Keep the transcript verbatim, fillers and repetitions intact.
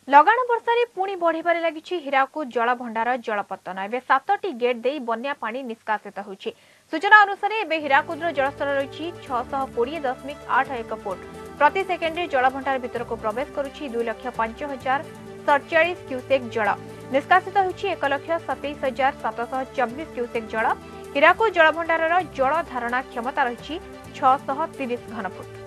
लगाण वर्षाରେ पुणी बढ़िबारे लागिछि हीराकुद जलभंडार जलपतन। एबे सातटी गेट देई बन्या पानी निष्कासित होछि। सूचना अनुसार एबे हीराकुदर जलस्तर रहिछि छह सौ बीस दशमिक आठ एक फुट प्रति सेकेंडरे जलभंडार भितर को प्रवेश करुछि दुई लाख पांच हजार सड़चालीस क्यूसेक जल। निष्कासित होछि एक लाख सतैश हजार सात सौ चौबीस क्यूसेक जल। हीराकुद जलभंडारर जल धारणा क्षमता रहिछि छह सौ तीस घनफुट।